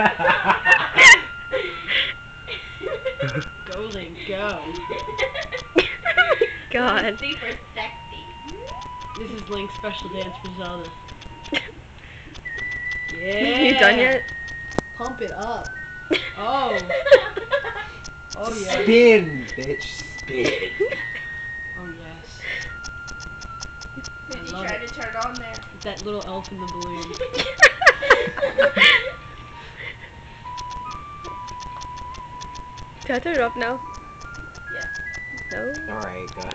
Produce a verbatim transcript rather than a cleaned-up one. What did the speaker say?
Go, Link, go. God. Super sexy. This is Link's special dance for Zelda. Yeah. You done yet? Pump it up. Oh. Oh yeah. Spin, bitch, spin. Oh yes. Did you love try it. to turn on there? That little elf in the balloon. Can I turn it off now? Yeah. No? Alright, go